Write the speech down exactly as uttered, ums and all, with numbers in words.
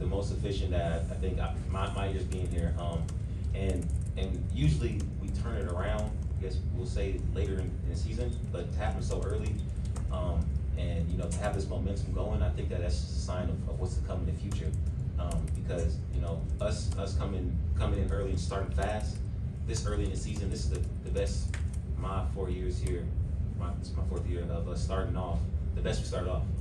the most efficient that I think I, my, my years being here. Um, and and usually we turn it around. I guess we'll say later in, in the season, but to happen so early, um, and you know to have this momentum going, I think that that's just a sign of, of what's to come in the future. Um, because you know us us coming coming in early and starting fast, this early in the season, this is the, the best. My four years here, my, this is my fourth year of us starting off. The best we started off.